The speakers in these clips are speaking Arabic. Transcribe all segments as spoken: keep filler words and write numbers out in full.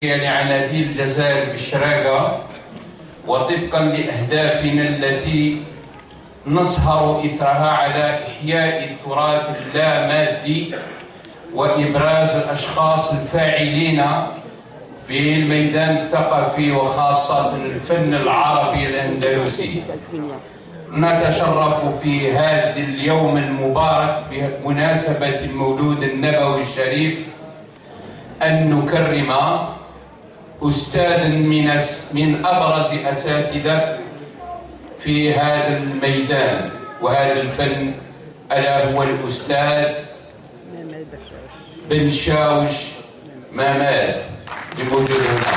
لعناديل الجزائر بالشراقة، وطبقا لأهدافنا التي نسهر إثرها على إحياء التراث اللامادي وإبراز الأشخاص الفاعلين في الميدان الثقافي وخاصة الفن العربي الأندلسي. نتشرف في هذا اليوم المبارك بمناسبة المولود النبوي الشريف أن نكرم أستاذا من من أبرز أساتذة في هذا الميدان وهذا الفن، ألا هو الأستاذ بنشاوش ماماد بوجود هنا.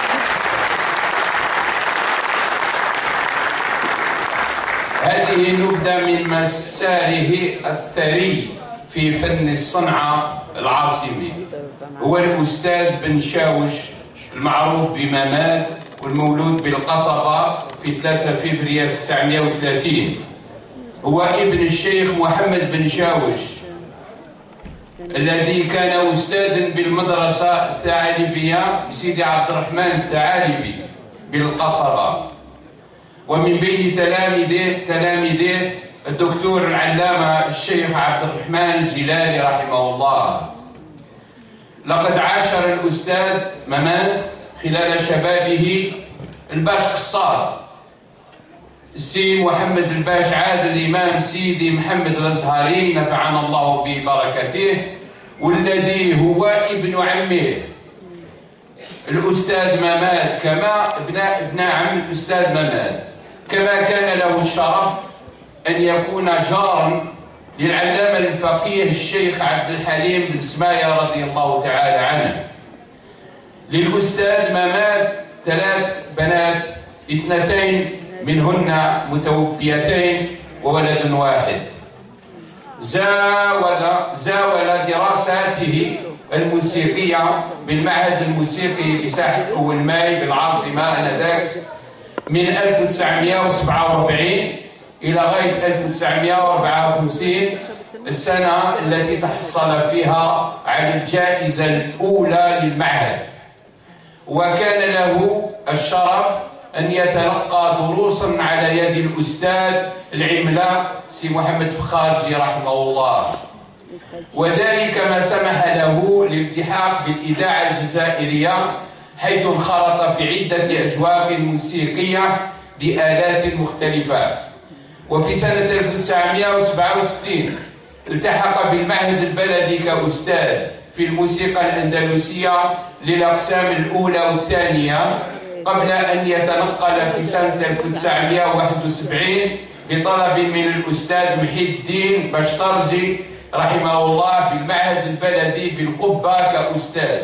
هذه نبذة من مساره الثري في فن الصنعة العاصمي. هو الأستاذ بنشاوش المعروف بماماد، والمولود بالقصبة في ثلاثة فبراير ألف وتسعمائة وثلاثين. هو ابن الشيخ محمد بنشاوش الذي كان أستاذا بالمدرسة الثعالبية بسيدي عبد الرحمن الثعالبي بالقصبة. ومن بين تلاميذه تلاميذه الدكتور العلامة الشيخ عبد الرحمن الجلالي رحمه الله. لقد عاشر الأستاذ ماماد خلال شبابه الباش قصار السي محمد الباش عادل الإمام سيدي محمد الأزهري نفعنا الله ببركته، والذي هو ابن عمه الأستاذ ماماد، كما ابن ابن عم الأستاذ ماماد، كما كان له الشرف أن يكون جارا للعلامة الفقيه الشيخ عبد الحليم بن سماية رضي الله تعالى عنه. للأستاذ ماماد ثلاث بنات، اثنتين منهن متوفيتين وولد واحد. زاول زاول دراساته الموسيقية بالمعهد الموسيقي بساحة كوالماي بالعاصمة آنذاك من ألف وتسعمائة وسبعة وأربعين إلى غاية ألف وتسعمائة وأربعة وخمسين، السنة التي تحصل فيها على الجائزة الأولى للمعهد. وكان له الشرف أن يتلقى دروسا على يد الأستاذ العملاق سي محمد فخارجي رحمه الله، وذلك ما سمح له الالتحاق بالإذاعة الجزائرية، حيث انخرط في عدة أجواء موسيقية بآلات مختلفة. وفي سنة ألف وتسعمائة وسبعة وستين التحق بالمعهد البلدي كأستاذ في الموسيقى الأندلسية للأقسام الأولى والثانية، قبل أن يتنقل في سنة ألف وتسعمائة وواحد وسبعين بطلب من الأستاذ محي الدين بشترزي رحمه الله بالمعهد البلدي بالقبة كأستاذ.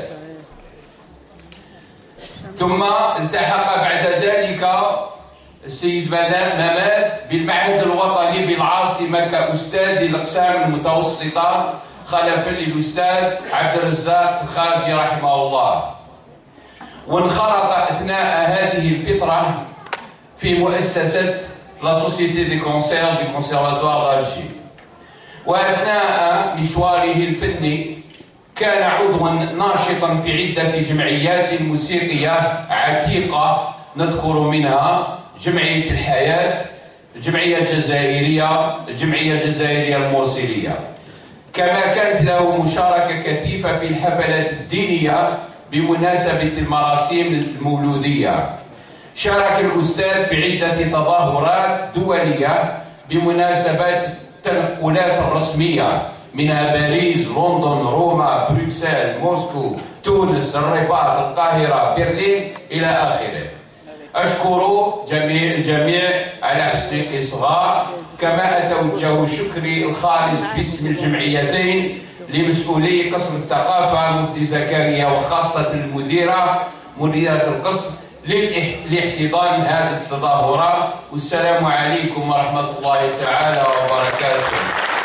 ثم التحق بعد ذلك السيد ماماد بالمعهد الوطني بالعاصمة كأستاذ الأقسام المتوسطة خلفا للأستاذ عبد الرزاق فخارجي رحمه الله. وانخرط أثناء هذه الفترة في مؤسسة لا سوسيتي دي كونسير دي كونسيرفاتوار دالجي. وأثناء مشواره الفني كان عضوا ناشطا في عدة جمعيات موسيقية عتيقة، نذكر منها جمعية الحياة، الجمعية الجزائرية، الجمعية الجزائرية الموصلية. كما كانت له مشاركة كثيفة في الحفلات الدينية بمناسبة المراسيم المولودية. شارك الأستاذ في عدة تظاهرات دولية بمناسبات التنقلات الرسمية، منها باريس، لندن، روما، بروكسل، موسكو، تونس، الرباط، القاهرة، برلين إلى آخره. أشكر جميع الجميع على حسن الإصغاء، كما أتوجه شكري الخالص باسم الجمعيتين لمسؤولي قسم الثقافة مفتي زكريا، وخاصة المديرة مديرة القسم لاحتضان هذه التظاهرة. والسلام عليكم ورحمة الله تعالى وبركاته.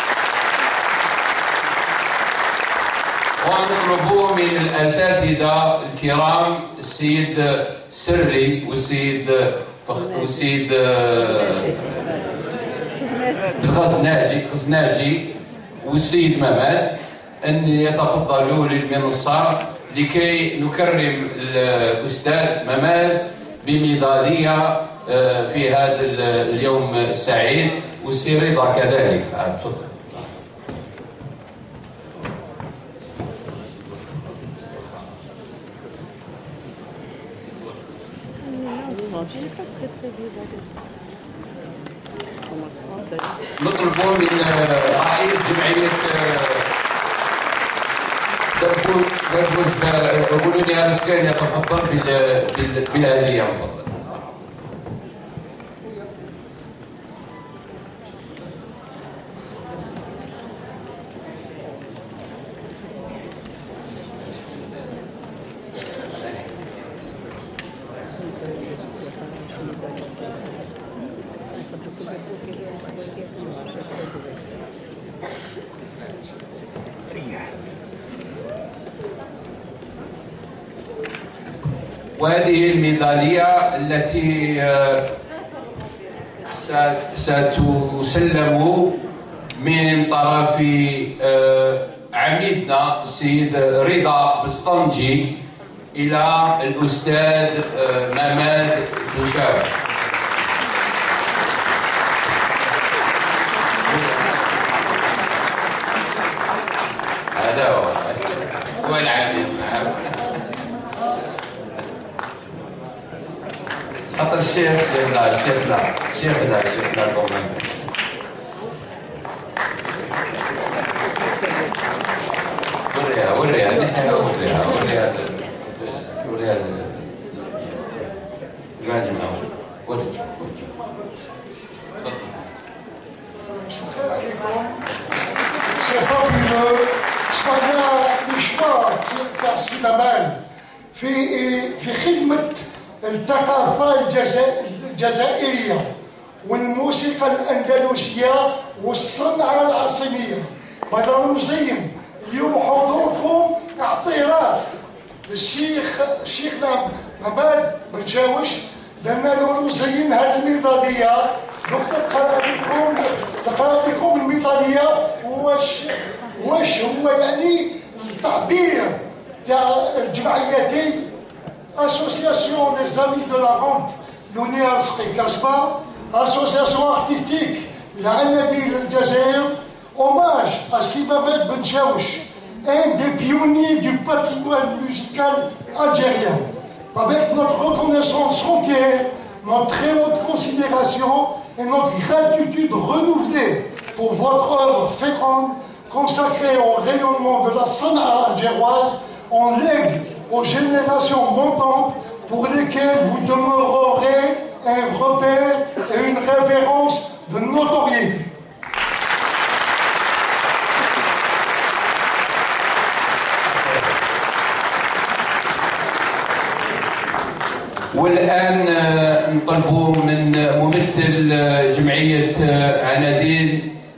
ونطلب من الأساتذة الكرام السيد سري والسيد فخ... والسيد خزناجي خزناجي والسيد ماماد أن يتفضلوا للمنصة لكي نكرم الأستاذ ممال بميدالية في هذا اليوم السعيد، والسي رضا كذلك. تفضل. نطلب من رئيس جمعية دربوش يقولوا لي يا مسكين يتفضل بالهدية. تفضل. وهذه الميدالية التي ستسلم من طرف عميدنا السيد رضا بسطنجي إلى الأستاذ ممال بوشاوي. هذا هو هو العميد. خاطر الشيخ شيخنا شيخنا شيخنا شيخنا كمان. وريها وريها نحن وريها وريها وريها ما جمعوا وريها. C'est fabuleux. Je crois que choix تاع السي ممال في في خدمة الثقافة الجزائرية والموسيقى الأندلسية والصنعة العاصمية. بدنا نزين اليوم حضوركم اعتراف للشيخ شيخنا ممال بنشاوش، لأن لو نزين هذه الميدالية دوك نقرا لكم نقرا لكم الميدالية واش واش هو يعني التعبير تاع الجمعيتين Association des Amis de la Rampe Lounia Sri Kasbah, Association artistique l'Anadil Jazair, hommage à Sibamet Benchaouch, un des pionniers du patrimoine musical algérien. Avec notre reconnaissance entière, notre très haute considération et notre gratitude renouvelée pour votre œuvre féconde consacrée au rayonnement de la Sanaa algéroise, on lègue aux générations montantes pour lesquelles vous demeurerez un repère et une référence de notoriété. والآن نطلبوا من ممثل جمعية عناديل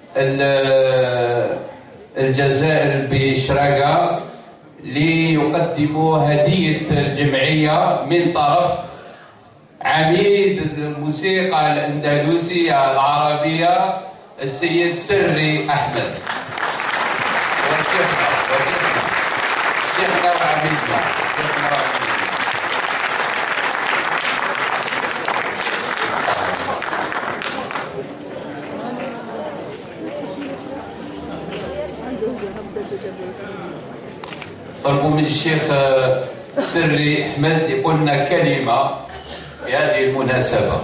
الجزائر بشراقة ليقدموا هدية الجمعية من طرف عميد الموسيقى الأندلسية العربية السيد سري أحمد. وشيخنا وشيخنا شيخنا وعميدنا شيخنا وعميدنا. طلبوا من الشيخ سري أحمد يقول لنا كلمة في هذه المناسبة.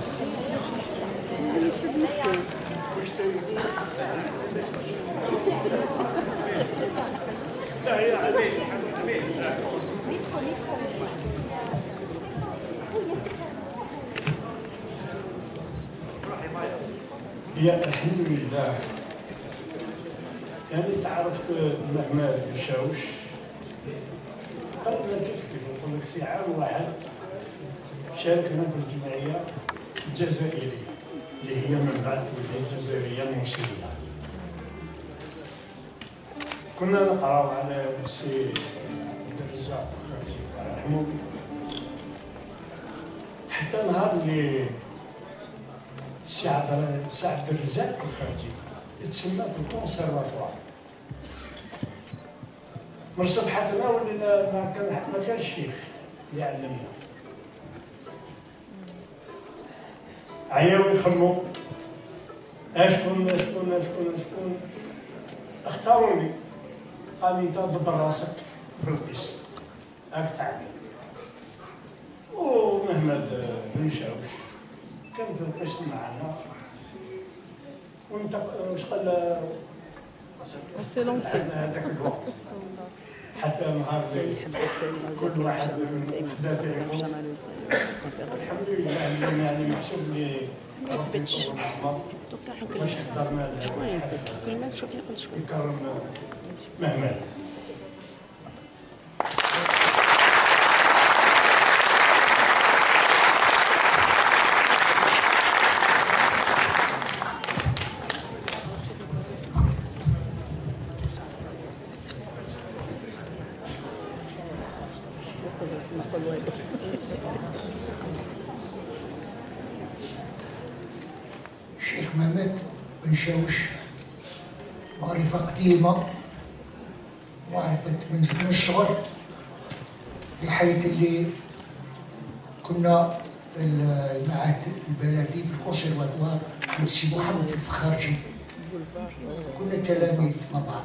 يا الحمد لله. يعني تعرفت ممال بنشاوش قبل كيف كيف نقول لك في عام واحد شاركنا في الجمعيه الجزائريه اللي هي من بعد الجمعيه الجزائريه الموسيقيه. كنا نقراو على السي عبد الرزاق خالتي الله يرحمه، حتى نهار اللي السي عبد الرزاق خالتي يتسمى في الكونسيرفاتوار، من صبحتنا ولينا ما كان ما كانش شيخ اللي علمنا. عياو يخموا اشكون اشكون اشكون اشكون اختاروني، قال لي انت دبر راسك بالقيس هاك تعلم. ومحمد بن شاوش كان في القسم معنا وانت واش قال هذاك الوقت حتى نهار اللي كل واحد بدا تيعمل. الحمد لله اللي يعني محسوب لي ما تبتش واش قدرنا شويه كل ما نشوف نقول شويه يكرم مهمل. الشيخ محمد بن شاوش معرفة قديمة، معرفة من الصغر، بحيث اللي كنا في المعهد البلدي في الكونسيرفاتوار في السي محمد الفخارجي، كنا تلاميذ مع بعض.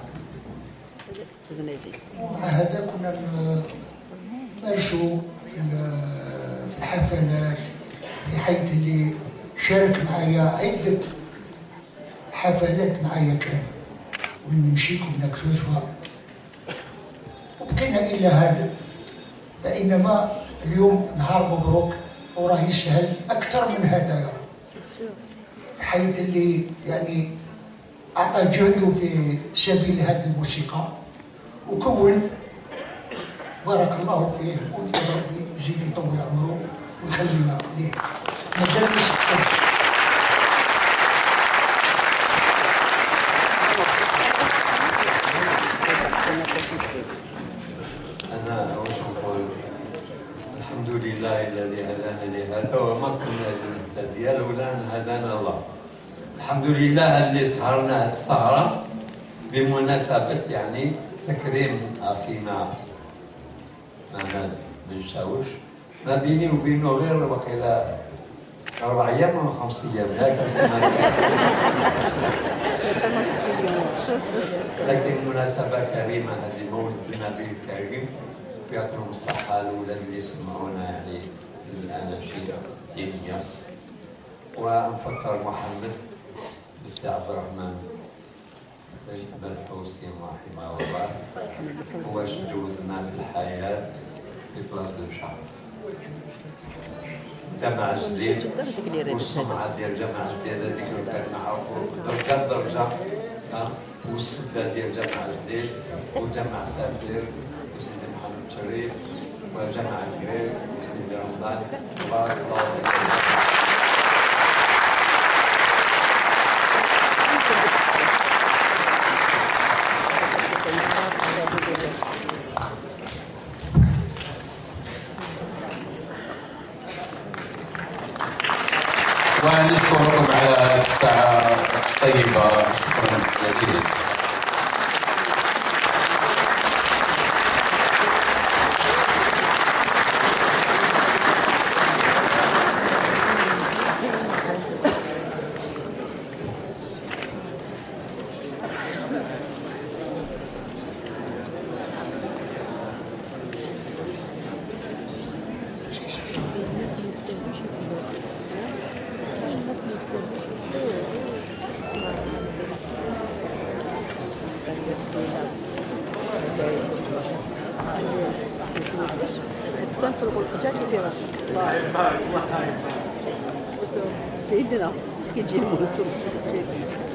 ومع هذا كنا نمارسوا في الحفلات، بحيث اللي شارك معايا عدة حفلات معايا كان ونمشي كنا كسوسوا، وبقينا إلى هذا. بينما اليوم نهار مبروك وراه يسهل أكثر من هذا يا حيث اللي يعني أعطى جهده في سبيل هذه الموسيقى وكون بارك الله فيه وربي يزيد يطول عمره ويخلينا ليه مازال يستقبل. أنا واش نقول، الحمد لله الذي هدانا لهذا وما كنا لنهتدي لولا أن هدانا الله. الحمد لله اللي سهرنا هذه السهرة بمناسبة يعني تكريم أخينا محمد بن شاوش. ما بيني وبينه غير وقيلا أربع أيام أو خمس أيام هكذا سنة. لكن مناسبة كريمة هذه مولد النبي الكريم، يعطيهم الصحة الأولاد اللي يسمعونا يعني الأناشيد الدينية. ونفكر محمد بالسي عبد الرحمن بن حوسين رحمه الله، هو جوزنا في الحياة في بلاصة الشعب. جمع جديد والصنعة ديال جمع جديد هذيك اللي كنعرفو درجة درجة، والسدة ديال جمع جديد وجمع سافر وسيدي محمد شريف وجمع الكريم وسيدي رمضان. تبارك الله فيكم. ونشكركم على هذه الساعة الطيبة، شكرا جزيلا. تنفرغ القجاج في راسك. الله في يدنا كي تجي الموسم.